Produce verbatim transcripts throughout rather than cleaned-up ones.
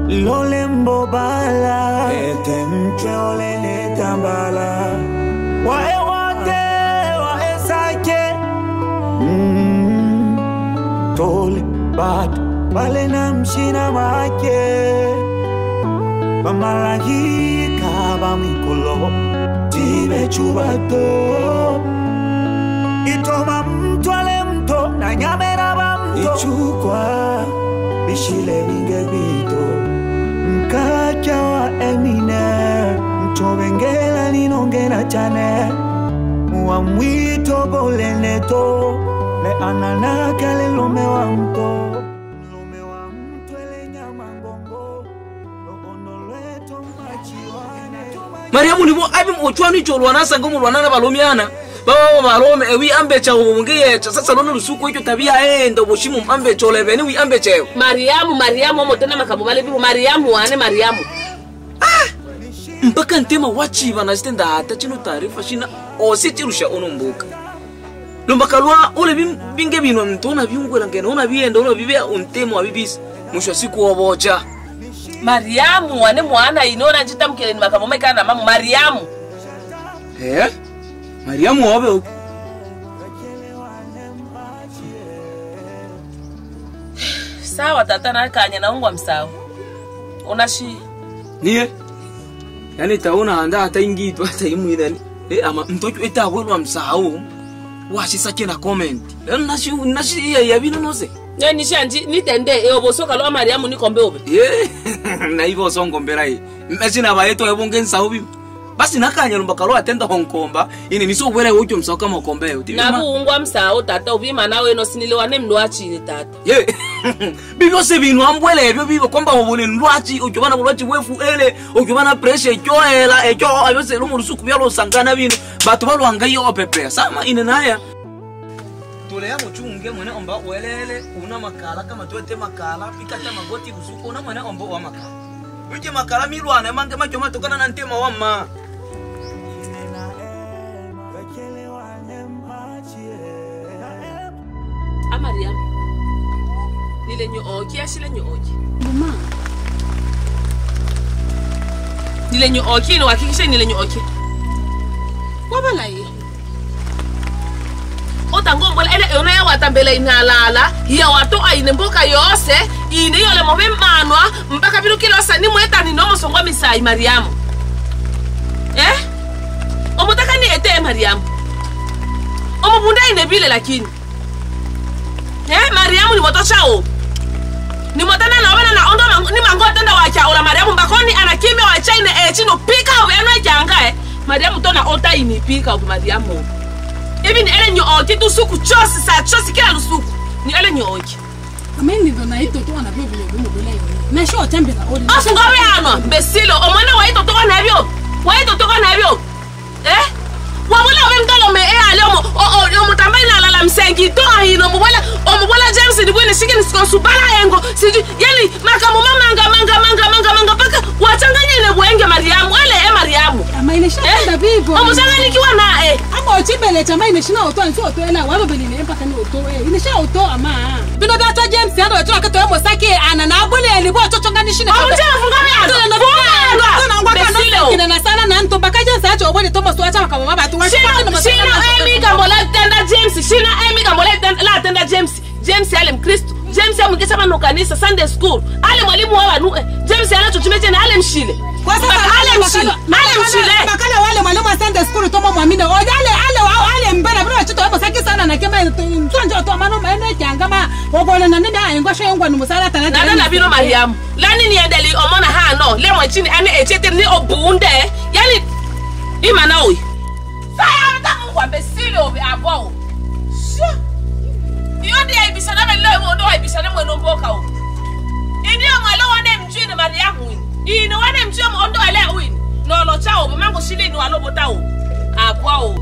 Lolembo bala etemche olele tambala wae wate wae sake mm tole bad bale namshina make Bamalagi kaba mikolo tibe chubato Itoma mtwale mto na nyamera ba mto Ichukwa bishile binge bito Mkacha wa emine Mchobengela ninongena chane Mwa mwito bole neto Le ananaka le lome wa mto Lome wa mto ele nyamangongo Mariamu nibo abim ochwani cholwana sanga mulwana na balomiana baba balome ewi ambecha ungiye sasa lono lusuku hicho tabia endo boshimu ambecha olebeni wi ambecha Mariamu Mariamu motena makabubale bibo Mariamu wane Mariamu ah mpaka ntema wachi bana stenda hata chino taarifa shina ositirusha onombuka Lumbakalwa ole binge binwa mtona biungwera ngena ona bienda ona bibea untemo abibisi mwisho siku obocha Mariamu wane mwana inona njitamkele ni makamome kana mamu Mariamu Eh Mariamu wabe Sawa tata na kanya na ungwa msawa Unashi Niye Yani taona handa hata ingitu hata imu idani Eh ama mtocho ita welwa msawa Washi sake na comment Nashi nashi ya yabino nose Nye nishanji nitende eo bosoka loa Mariamu nikombe obe Yeah na hivyo songo mberai Mechina baeto ebonge nsawa Basi nakanya Lumbakalo atenda honkomba ini niso wele ucho msawa kama okombe Nabu ungwa msawa tata ubima nawe no siniliwane mluachi tata Yeah Bibo se binu ambwele ebyo bibo kwamba wabone nluachi ujobana mluachi wefu ele ujobana pressure echoela echo ayose lumu lusuku byalo sangana bino batu balo angayo opepea sama ine naya Tulea muchunge mwene omba welele una makala kama tuwete makala pikata magoti busuku una mwene omba wa makala Uje makala milwane mange macho matokana na ntema wama Mariamu Nile nyo oki ashile nyo oki Mama Nile nyo oki ino wakikisha nile nyo oki Wabala ye Ota ngombola ele yona ya watambele inalala ya watu aine mboka yose ine yole mobe manwa mpaka bilu kilo sani mweta ni nomo songwa misai Mariamu Eh Omutaka ni ete Mariamu Omubunda ine bile lakini Eh Mariamu ni moto chao Ni motana na wana na ondo ni mango tenda wacha ola Mariamu mbakoni anakimia wacha ine e chino pika we anwa janga eh Mariamu tona ota ini pika ku Mariamu Even ele nyo oki tu suku chosi sa chosi kila lusuku ni ele nyo oki Ameni ndo na ito to anabyo bile bile bile na sho chambe na odi Afunga we anwa mbesilo omwana wa ito to na byo wa ito to na byo Eh Wabula we mtalo me e ale omo o o mutambai na lala msengi to ahino mubula omubula James ni bwene shiki ni sikonsubala engo siju yeli makamu manga manga manga manga manga paka wachanganye ne bwenge Mariamu ele e Mariamu ama ile shanda bibo omuzangani kiwa na e ama ochibele chama ile shina oto nso oto ela wabo bele ne mpaka ni oto e ile shina oto ama bino da to James ando oto akato emo sake ana na abule ele bo chochongani shina o mtela funga me ando na funga na ngwa kana kina na sana na nto baka James acho obole Thomas wacha makamo maba tu wacha Shina emi gambola tenda James Shina emi gambola la tenda James James ale mkristo James amukesha bano kanisa Sunday school ale mwalimu wa wanu James anachotumeje na ale mshile kwa sababu ale mshile ale mshile bakala wale mwalimu wa Sunday school tomo mwamina o ale ale ale mbana bro chito hapo saki sana na kema mtonjo to mano maene janga ma ogole na nenda ayengo sho yengwa numusala tana na na bino Mariamu lani ni endeli omona ha no le mwachini ane echete ni obunde yani imana oyi Saya mtamu kwa besile obi abo. Sha. Yodi ya ibisana me lewe ondo wa ibisana mweno mboka o. Ini ya mwelo wane mchini Mariamu wini. Ini wane mchini ondo ele wini. No no chao mango shili ni walo bota o. Akwa o.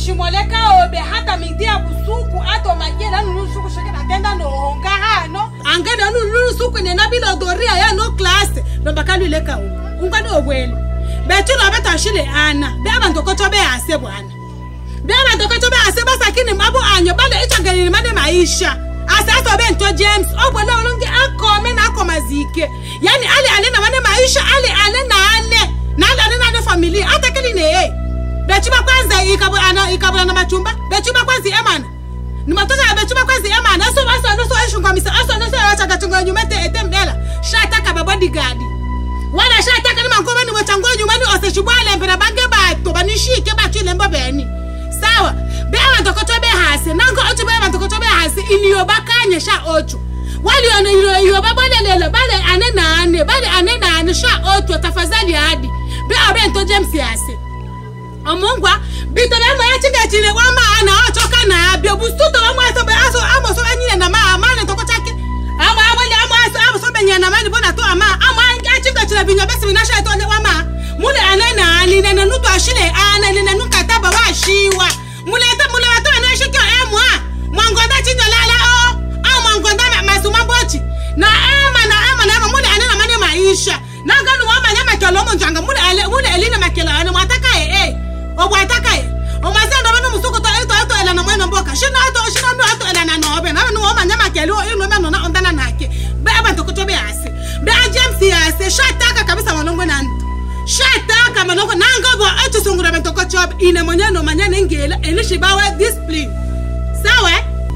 shimoleka obe hata midia busuku ato magela nunu suku sheke na tenda no honga hano angena nunu suku ne nabilo doria ya no class no bakalu leka o ungani obwele betu no beta shile ana be abantu kochobe ase bwana be abantu kochobe ase basakini mabo anyo bale ichangeli mane maisha asa be nto James obwele olonge akome na akomazike yani ale ale na mane maisha ale ale na ale na ale na familia atakeli ne bechuba kwanza ikabu ana ikabu na machumba bechuba kwanza emana ni matoka bechuba kwanza emana so aso no so eshungwa misa aso no so acha gatunga nyumete etembela shata ka bodyguard wala shata ka ni mangoma ni wachango nyumani oseshubale mpera bange bato banishike bachile mbobeni sawa be abantu kotobe hase nango otu be abantu kotobe hase iliyo bakanye sha ochu wali ono iliyo iyo babolelelo bale ane na ane bale ane na ane sha ochu tafadhali hadi be abento James yase omongwa bito na ya chinga chine wa maana ochoka na abio busuto wa mwaso be aso amo so anyine na ma amane toko chake ama amole amo aso amo so benya na mani bona to ama ama ya chinga chine binyo besi binasha to wa ma mule anana ani na nuto ashile ana ni na nuka taba wa shiwa mule ta mule wato na shikyo emwa mwangonda chinyo lala o au mwangonda masuma bochi na ama na ama na mule anana mane maisha na ngano wa manyama kalomo njanga mule ale mule elina makela ana mwataka eh eh obwataka e o mazendo bano musuko to eto eto ela na mwena mboka shina ato shina ndo ato ela na no be na no manya makeli o ino me no na ondana nake be abantu kutobe ase be James yase shataka kabisa manongo na nto shataka manongo nanga bo eto sungura bento ko chobe ine manya no manya ngela elishibawe discipline sawa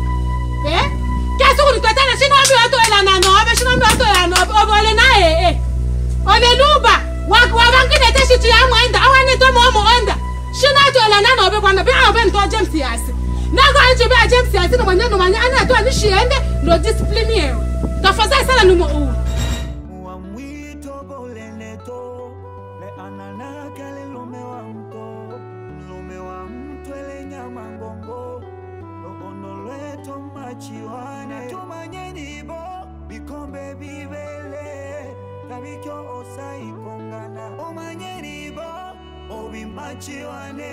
eh kaso ku tutana shina ndo ato ela na no be shina ndo ato ela no obole na eh eh obeluba wa wa bangine teshitu ya mwenda awani to mo mo onda shina to la na no be kwana be abe nto James yase na go anche be James yase no manya no manya ana to ani shiende no discipline ye tafadhali sana numo u wa mwito boleneto le anana kale lome wa mto lome wa mto ele nyama ngongo lo ondolweto machiwane tumanyeni bo bikombe bibele tabikyo osai kongana omanyeni bo obi machiwane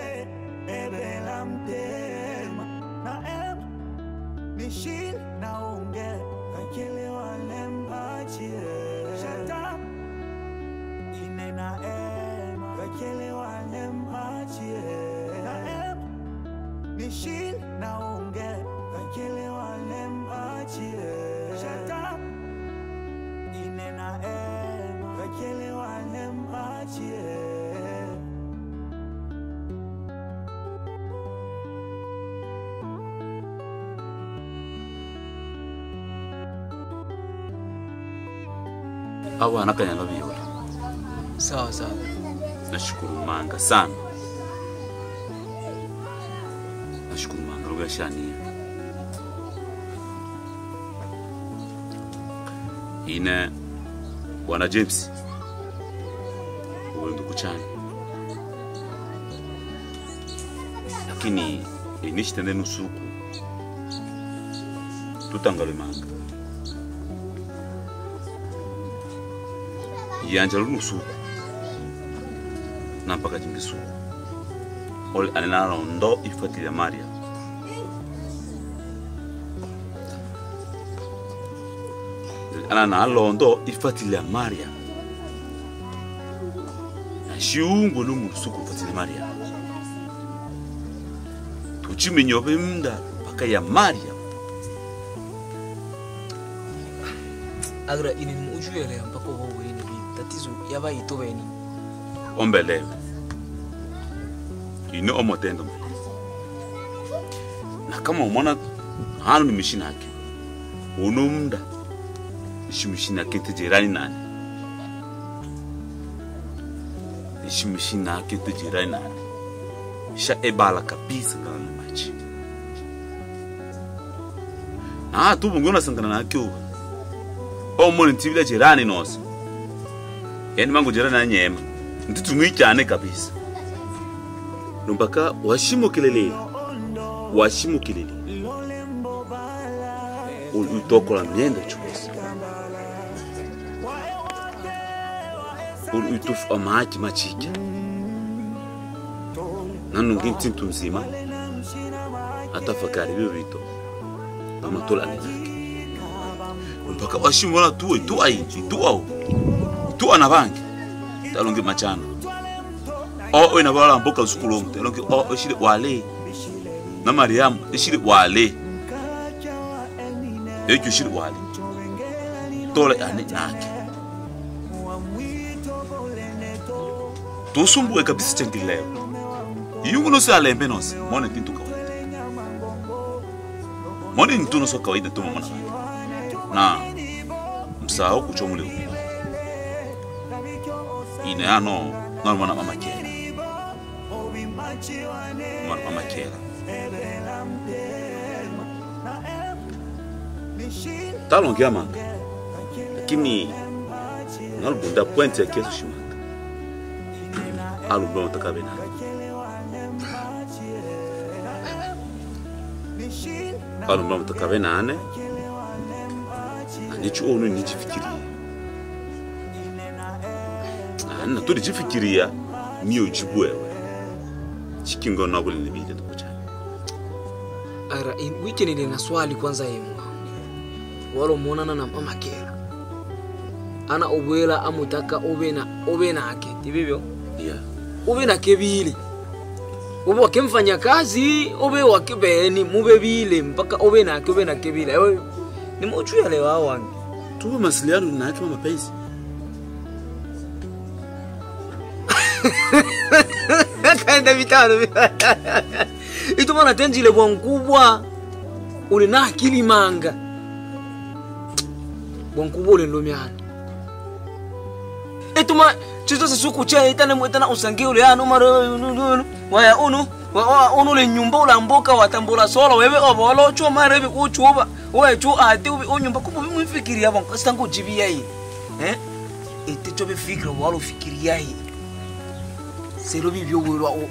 ebela mtema na em nishin na unge kakele wale mpachie shata ine na em kakele wale mpachie na em nishin na unge kakele wale mpachie shata ine na em kakele wale mpachie awa nakanyanga biyola sawa sawa nashukuru manga sana nashukuru manga rugashani ine wana James uwendo kuchani lakini inishitende nusuku tutangale manga yanjalo nusuku nampaka jingisu ol anana ndo ifati ya Maria anana londo ifati ya Maria na shiungo numusuku ifati ya Maria tuchimenyobe mda paka ya Maria agra ini mujuyele mpaka wewe ini tatizo yaba itobeni ombelewe ino omotendo na kama umona hanu ni mishina yake unumda ishimishina kete jirani nani ishimishina kete jirani nani sha ebala kabisa ngana machi ah tu bungona sangana na kyo o moni tivila jirani noso yani mangu jirani na nyema ntitumi cyane kabisa numbaka washimo kelele washimo kelele utokola myenda cyose utufu amaji machike nanu nginti mtu mzima atafakari hivyo vitu kama tola nake mpaka washimwana tuwe tu ai tu au tu ana bangi talonge machana o ina bala mboka usukulongo talonge o shile wale na Mariam shile wale ejo shile wale tola ane nake tusumbue kabisa changileo yungu no se alembe no se mone tintu kawaida mone tintu no so kawaida tu mona na msao kuchomule ine ano no mona mama kera mona mama kera talongea manga lakini nalbunda point ya kesu shimanga alubwa utakabena alubwa utakabena ane anicho onu nijifikiria ana tuli jifikiria niyo jibu wewe chikingo na buli nibide tukuchana ara in weekend ile na swali kwanza yemu walo muonana na mama kera ana obwela amutaka obena obena ake tibibyo yeah ube na kebili ube wakemfanya kazi ube wakibeni mube bile mpaka ube na ube na kebili ewe ni mochu ya lewa wangi tuwe masiliano na yake mapenzi kaenda vitano ito mana tenjile kwa mkubwa ule na akili manga kwa mkubwa ule ndomiana ito ma chizo suku cha itana mwetana usangi ule ano maro waya unu wa unu le nyumba ulamboka watambula solo wewe obolo cho marebe uchuba wewe chu ati ubi unyumba kubo bimufikiria bonko stango jibia hii eh ite chobe fikira walo fikiria hii sero bibyo welo o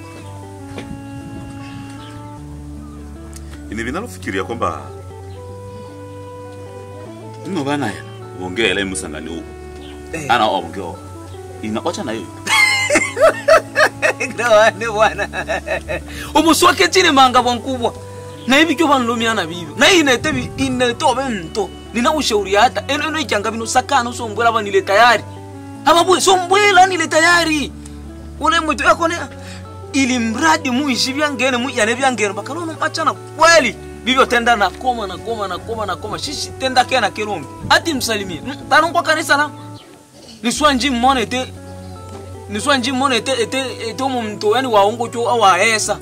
ine binalo fikiria kwamba nino bana ya ongea musangani huko ana ongea ina ocha na hiyo grawane bwana umuswake chini manga bonkubwa na hivi kyo banlumiana bibyo na ine tebi ine tobe nto nina ushauri hata eno eno ikyanga bino sakano so mbwela banile tayari ababwe so mbwela nile tayari ule mtu yakone ili mradi muishi byangene mu yane byangene bakalono machana kweli bibyo tenda na koma na koma na koma na koma shishi tenda kena kirumbi ati msalimie tanongwa kanisa na niswanji mmone te niswanji mmone te ete ete mtu yani waongo cho awaesa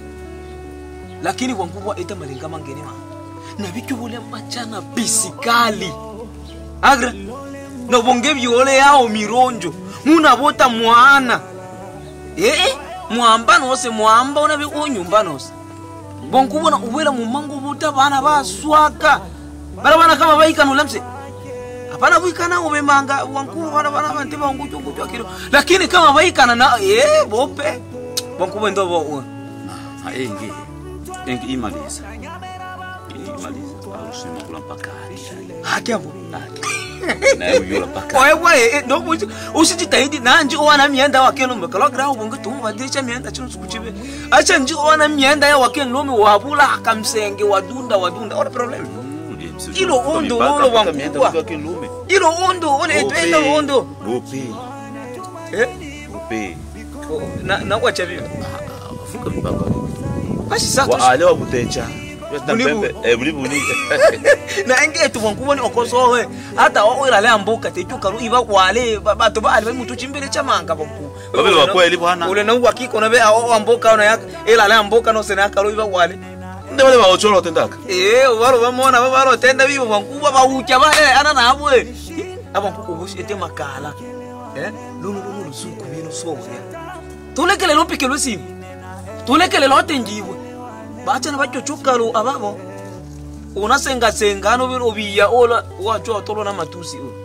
lakini kwa mkubwa ete malenga mangene ma na bikyo bole machana bisikali agra no bonge biole yao mironjo muna bota mwana eh mwamba nose mwamba unabi unyumba nose bonkubwa na ubwela mu mango buta bana baswaka bara bana kama baika no lamse hapana buikana ubemanga wankubwa bana bana bantu bangucho ngucho kilo lakini kama baikana na eh bope bonkubwa ndo bo na enge enge imaliza imaliza arusima kula mpaka hakiapo na yola paka wewe wewe ndo buji usijitahidi nanje owana mienda wakeno mbakalo grau bongo tumba dicha mienda chino sukuchibe acha nje owana mienda ya wakeno lomi wabula akamsenge wadunda wadunda ora problem ilo ondo olo wankubwa ilo ondo ole etwenda ondo bope eh bope na na kwacha bibi afuka mpaka basi sasa wa ale wa butecha Bunibu. Eh bunibu ni. Na enge tu bonkubwa ni okosowe hata oira le amboka techuka ru iba kwale bato bali mutu chimbele chamanga bonku Babe wa kweli bwana. Ule na uhakika na be o amboka na yaka ila le amboka no sena karu iba kwale nde wale ba ochoro tendaka eh waro bamona babaro tenda bibo bonkubwa ba ucha bale ana na abwe abonku bushi ete makala eh lulu lulu lusuku bino sowe tulekele lopike losimu tulekele lote njibwe bacha na bacho chukalo ababo unasenga senga no biro biya ola wacho tolo na matusi o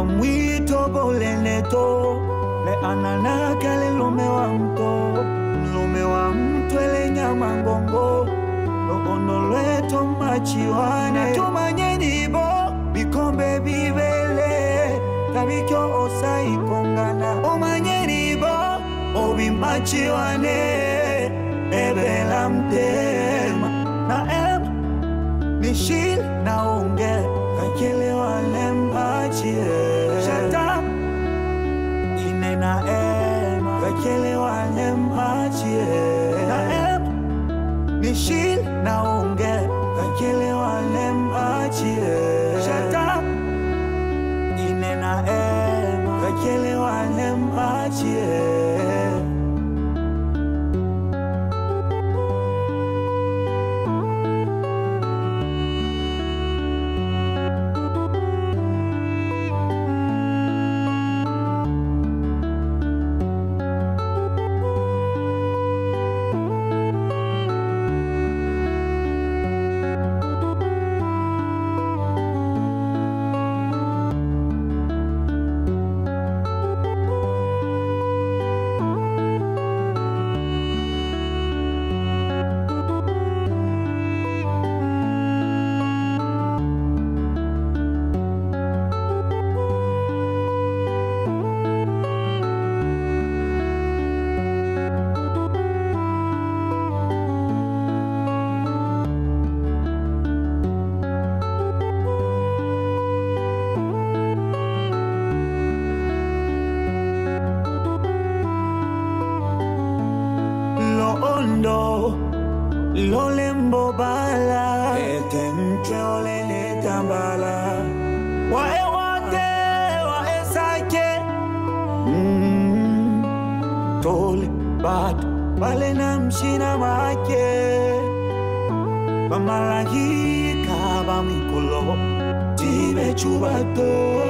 Mwito boleneto le anana kale lume wa mto lume wa mto ele nyama ngongo lo ondolweto machiwane tumanye nibo bikombe bibele tabikyo osai kongana omanye nibo obi machiwane ebela mtema na em nishil na unge kakele wale mpachie shata ine na ema kakele wale mpachie na em nishil na unge kakele wale mpachie shata ine na ema kakele wale mpachie Lolembo bala etemche olele tambala wae wate wae sake mm tole bat bale namshina make bamalagi kaba mikolo tibe chubato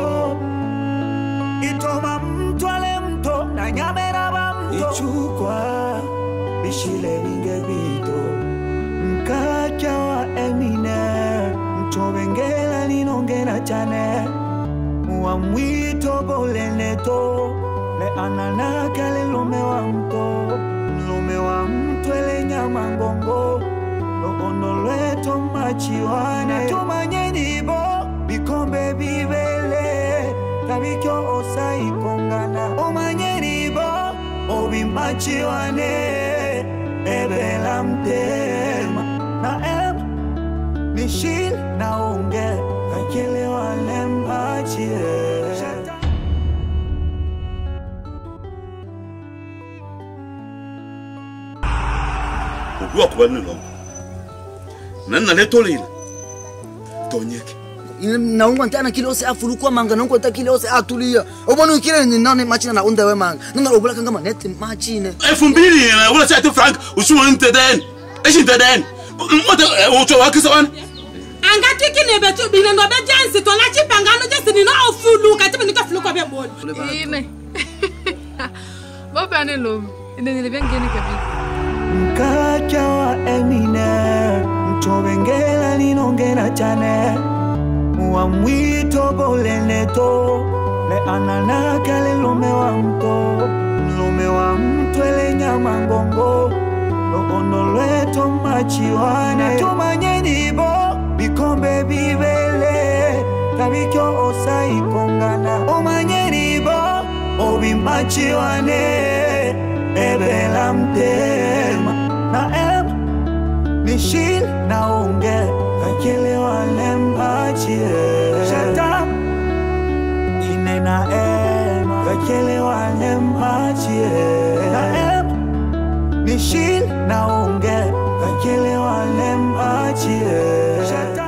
itoma mtwale mto na nyamera bamto ichukwa bishile binge bito Mkacha wa emine mchobengela ninongena chane wa mwito boleneto le anana kale lume wa mto lume wa mto ele nyama ngongo lo ondolweto machiwane tumanye nibo bikombe bibele tabikyo osai kongana omanye nibo obi machiwane ebela mtema na em nishil na unge kakele wale mpachie Ogwa kubani lo nana letolile tonyeke na ungu antana kilose afulukwa manga nongo ta kilose atulia obonu kile ni nane machina na undewe manga nana obula kanga manete machine elfu mbili na wala sa'ati frank usuwa nteden eshi nteden mota ucho wakisawan angati kine betu bine no be jansi to la chipangano jesi ni no ofuluka tibi nika fuluka be bol ine baba ne lo ine ni bien gene kabi Mkacha wa emine mchobengela ninongena chane wa mwito boleneto le anana kale lume wa mto lume wa mto ele nyama ngongo lo ondolweto machiwane tumanye nibo bikombe bibele tabikyo osai kongana omanye nibo obi machiwane ebela mtema na em nishil na unge kakele wale mpachie shata ine na em kakele wale mpachie na em nishil na unge kakele wale mpachie shata